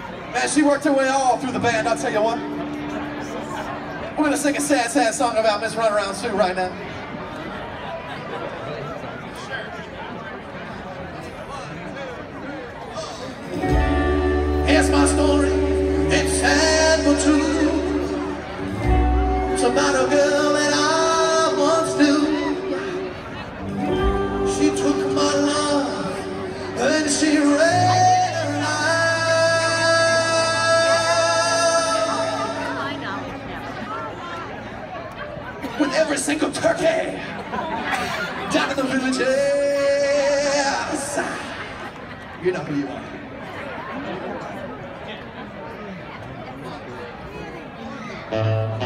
Man, she worked her way all through the band, I'll tell you what. We're gonna sing a sad, sad song about Miss Runaround Sue right now. Here's my story, it's sad but true. It's about a girl that I once knew. She took my love and she ran her life with every single turkey down in the villages. You know who you are.